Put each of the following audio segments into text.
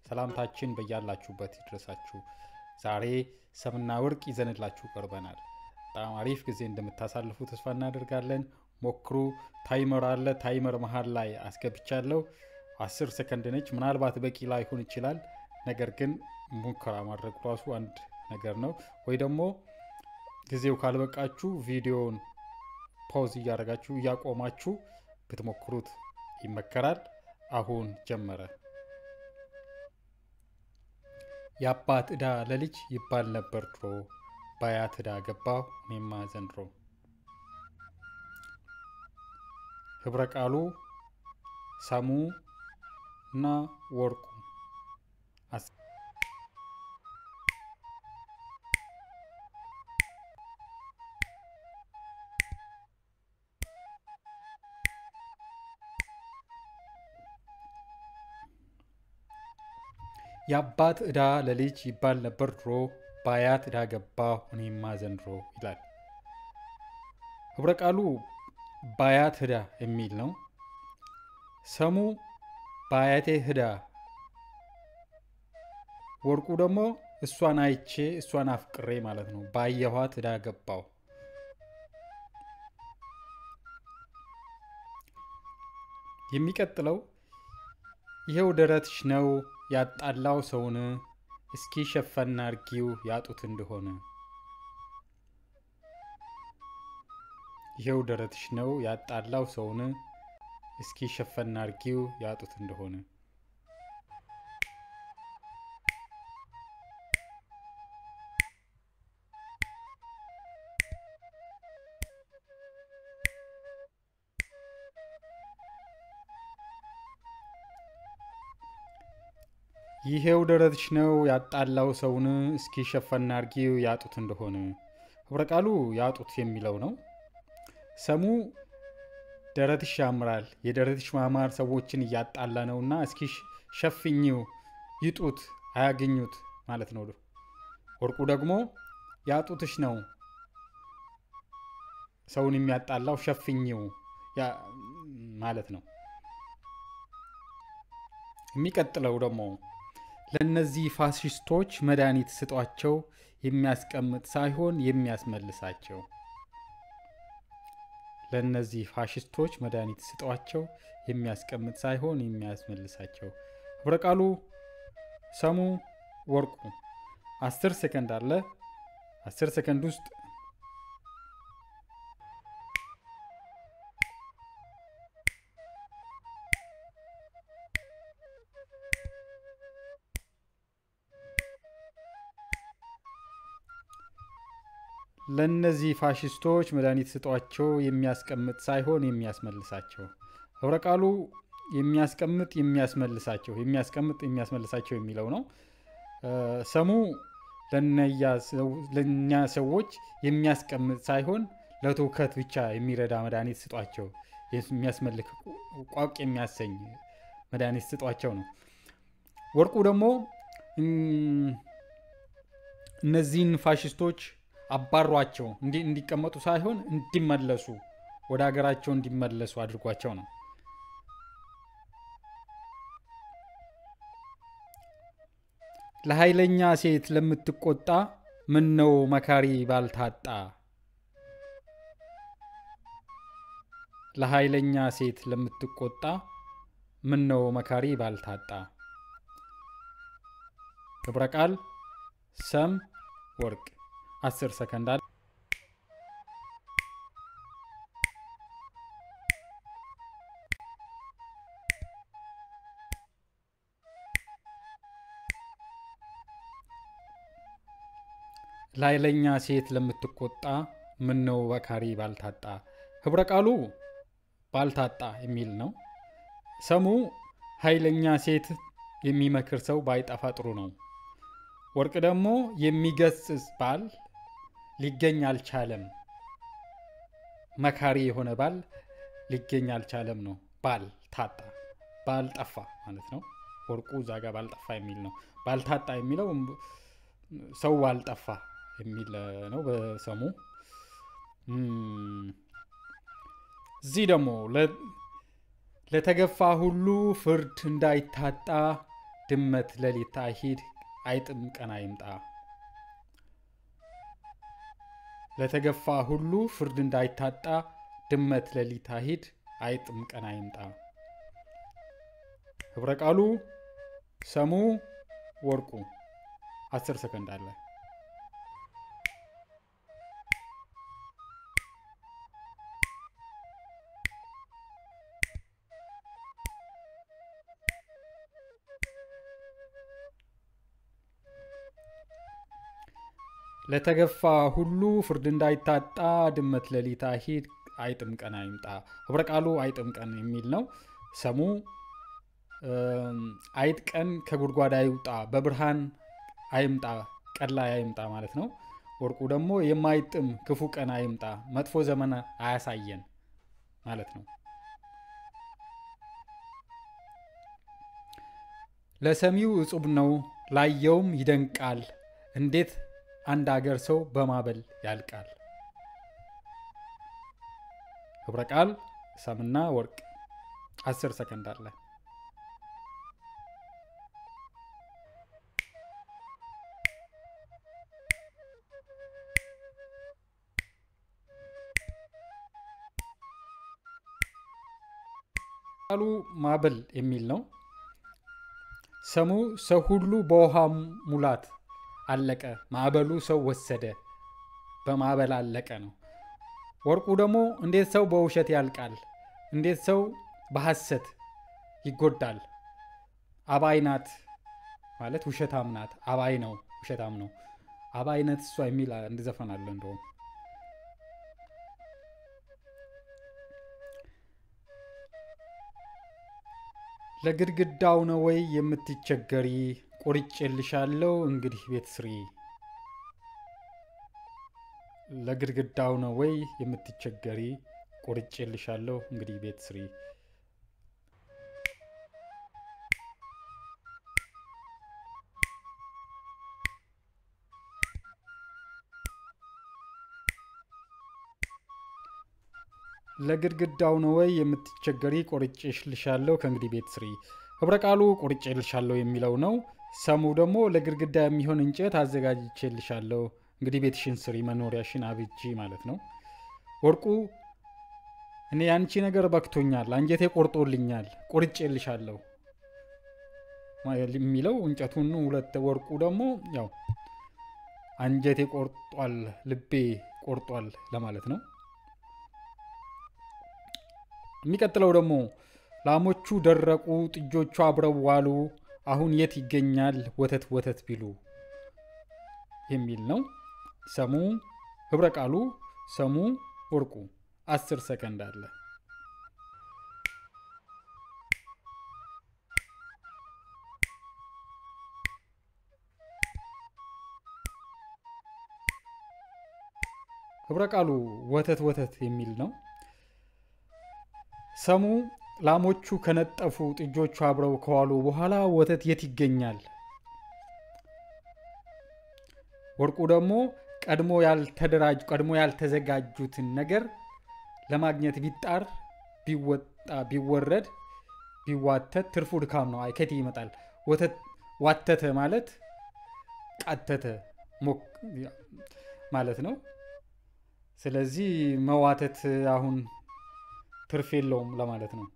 ሰላምታችን በያላችሁበት ይድረሳችሁ ዛሬ ሰምና ወርቅ ይዘንላችሁ ቀርበናል በጣም አሪፍ ጊዜ እንደምታሳልፉ ተስፋ እናደርጋለን ሞክሩ ታይመር አለ ታይመር መሃል ላይ አስገብቻለሁ 10 ሰከንድ ነች ምናልባት በቂ ላይሆን ይችላል ነገር ግን ሙከራ ማድረግ ራሱ አንድ ነገር ነው ወይ ደግሞ ጊዜው ካልበቃችሁ ቪዲዮውን ፓውዝ ያደርጋችሁ ያቆማችሁ ብትሞክሩት ይመከራል አሁን ጀመረ ያባት እዳ ለልጅ ይባል ነበር ድሮ ባያት እዳ ገባው እኔማ ዘንድሮ ህብረ ቃሉ ሰሙ እና ወርቁ ያባት እዳ ለልጅ ይባል ነበር ድሮ ባያት እዳ ገባው እኔማ ዘንድሮ ይላል ህብረ ቃሉ ባያት እዳ የሚል ነው ሰሙ ባያቴ እዳ ወርቁ ደግሞ እሷን አይቼ እሷን አፍቅሬ ማለት ነው ባየኋት እዳ ገባው የሚቀጥለው ይሄው ደረትሽ ነው ያጣላው ሰውን እስኪ ሸፈና አርጊው ያጡት እንደሆነ ይሄው ደረትሽ ነው ያጣላው ሰውን እስኪ ሸፈና አርጊው ያጡት እንደሆነ ይሄው ደረትሽ ነው ያጣላው ሰውን እስኪ ሸፈና አርጊው ያጡት እንደሆነ ህብረ ቃሉ ያጡት የሚለው ነው ሰሙ ደረትሽ ያምራል የደረትሽ ማማር ሰዎችን ያጣላ ነውና እስኪ ሸፍኝው ይጡት አያገኙት ማለት ነው ወርቁ ደግሞ ያጡትሽ ነው ሰውን የሚያጣላው ሸፍኝው ማለት ነው የሚቀጥለው ደግሞ ለነዚህ ፋሺስቶች መድኃኒት ስጧቸው የሚያስቀምጥ ሳይሆን የሚያስመልሳቸው ለነዚህ ፋሺስቶች መድኃኒት ስጧቸው የሚያስቀምጥ ሳይሆን የሚያስመልሳቸው ህብረ ቃሉ ሰሙ ወርቁ 10 ሰከንድ አለ 10 ሰከንድ ውስጥ ለነዚህ ፋሺስቶች መድኃኒት ስጧቸው የሚያስቀምጥ ሳይሆን የሚያስመልሳቸው ህብረ ቃሉ የሚያስቀምጥ የሚያስመልሳቸው የሚያስቀምጥ የሚያስመልሳቸው የሚለው ነው ሰሙ ለኛ ሰዎች የሚያስቀምጥ ሳይሆን ለተውከት ብቻ የሚረዳ መድኃኒት ስጧቸው የሚያስመልክ ቋቅ የሚያሰኝ መድኃኒት ስጧቸው ነው ወርቁ ደግሞ እነዚህን ፋሺስቶች አባሯቸው እንዲቀመጡ ሳይሆን እንዲመለሱ ወደ ሀገራቸው እንዲመለሱ አድርጓቸው ነው ለኃይለኛ ሴት ለምትቆጣ ምን ነው መካሪ ባልታጣ ለኃይለኛ ሴት ለምትቆጣ ምን ነው መካሪ ባልታጣ ህብረ ቃል ሰም ወርቅ 10 ሰከንድ አለ ላይለኛ ሴት ለምትቆጣ ምን ነው መካሪ ባልታጣ ህብረ ቃሉ ባልታጣ የሚል ነው ሰሙ ኃይለኛ ሴት የሚመክር ሰው ባይጠፋ ጥሩ ነው ወርቅ ደግሞ የሚገስጽ ባል ሊገኝ አልቻለም መካሪ የሆነ ባል ሊገኝ አልቻለም ነው ባል ታጣ ባል ጠፋ ማለት ነው ወርቁ ዛጋ ባል ጠፋ የሚል ነው ባል ታጣ የሚለው ሰው አልጠፋ የሚል ነው በሰሙ እዚህ ደግሞ ለተገፋ ሁሉ ፍርድ እንዳይታጣ ድመት ለሊት አይሂድ አይጥም ቀን አይምጣ ለተገፋ ሁሉ ፍርድ እንዳይታጣ ድመት ለሊት አይሂድ አይጥም ቀን አይምጣ ህብረ ቃሉ ሰሙ ወርቁ 10 ሰከንድ አለ ለተገፋ ሁሉ ፍርድ እንዳይታጣ ድመት ለሊት አይሂድ አይጥም ቀን አይምጣ ህብረ ቃሉ አይጥም ቀን የሚል ነው ሰሙ አይጥ ቀን ከጉድጓድ አይውጣ በብርሃን አይምጣ ቀን ላይ አይምጣ ማለት ነው ወርቁ ደግሞ የማይጥም ክፉ ቀን አይምጣ መጥፎ ዘመን አያሳየን ማለት ነው ለሰሚው እጹብ ነው ላየውም ይደንቃል እንዴት አንድ ሀገር ሰው በማበል ያልቃል ህብረ ቃል ሰምና ወርቅ 10 ሰከንድ አለ ቃሉ ማበል የሚል ነው ሰሙ ሰው ሁሉ በውሃ ሙላት አለቀ ማዕበሉ ሰው ወሰደ በማዕበል አለቀ ነው ወርቁ ደግሞ እንዴት ሰው በውሸት ያልቃል እንዴት ሰው በሐሰት ይጎዳል አባይናት ማለት ውሸታም ናት አባይ ነው ውሸታም ነው አባይነት እሷ የሚል እንደዘፈናል እንደው ለግድግዳው ነው ወይ የምትቸገሪ ቆርጬልሻለሁ እንግዲህ ቤት ስሪ ለግድግዳው ነው ወይ የምትቸገሪ ቆርጬልሻለሁ እንግዲህ ቤት ስሪ ለግድግዳው ነው ወይ የምትቸገሪ ቆርጬልሻለሁ ከእንግዲህ ቤት ስሪ ህብረ ቃሉ ቆርጬልሻለሁ የሚለው ነው ሰሙ ደግሞ ለግድግዳ የሚሆን እንጨት አዘጋጅቼልሻለሁ እንግዲህ ቤትሽን ስሪ መኖሪያሽን አብጂ ማለት ነው ወርቁ እኔ ያንቺ ነገር በክቶኛል አንጀቴ ቆርጦልኛል ቆርጬልሻለሁ የሚለው እንጨቱን ሁለት ወርቁ ደግሞ ያው አንጀቴ ቆርጧል ልቤ ቆርጧል ለማለት ነው የሚቀጥለው ደግሞ ላሞቹ ደረቁ ጥጆቹ አብረው ዋሉ አሁን የት ይገኛል ወተት ወተት ቢሉ የሚል ነው ሰሙ ህብረ ቃሉ ሰሙ ወርቁ 10 ሰከንድ አለ ህብረ ቃሉ ወተት ወተት የሚል ነው ሰሙ ላሞቹ ከነጠፉ ጥጆቹ አብረው ከዋሉ በኋላ ወተት የት ይገኛል ወርቁ ደግሞ ቀድሞ ያልተዘጋጁትን ነገር ለማግኘት ቢጣር ቢወጣ ቢወረድ ቢዋተት ትርፉ ድካም ነው አይከት ይመጣል ወተት ዋተተ ማለት ቃተተ ማለት ነው ስለዚህ መዋተት አሁን ትርፍ የለውም ለማለት ነው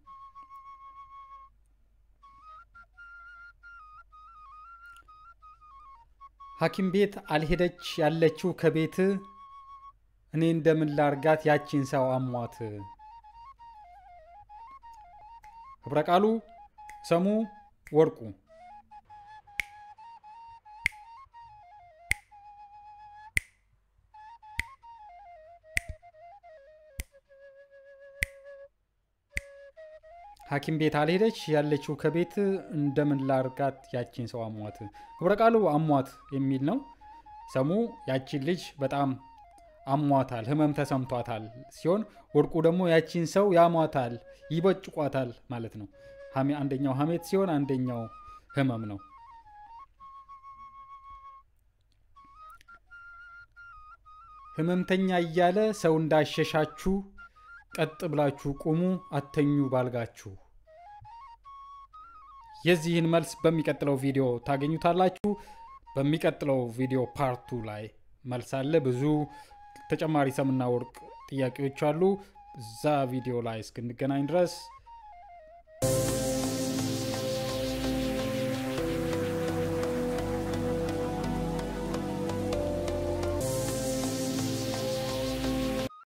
ሐኪም ቤት አልሄደች ያለችው ከቤት እኔ እንደምን ላርጋት ያቺን ሰው አሟት ህብረ ቃሉ ሰሙ ወርቁ ሐኪም ቤት አልሄደች ያለችው ከቤት እንደምን ላርጋት ያቺን ሰው አሟት ህብረ ቃሉ አሟት የሚል ነው ሰሙ ያቺን ልጅ በጣም አሟታል ህመም ተሰምቷታል ሲሆን ወርቁ ደግሞ ያቺን ሰው ያሟታል ይበጭቋታል ማለት ነው አንደኛው ሐሜት ሲሆን አንደኛው ህመም ነው ህመምተኛ እያለ ሰው እንዳሸሻችሁ ቀጥ ብላችሁ ቁሙ አተኙ ባልጋችሁ የዚህን መልስ በሚቀጥለው ቪዲዮ ታገኙታላችሁ በሚቀጥለው ቪዲዮ ፓርት 2 ላይ መልስ አለ ብዙ ተጨማሪ ሰምና ወርቅ ጥያቄዎች አሉ እዛ ቪዲዮ ላይ እስክንገናኝ ድረስ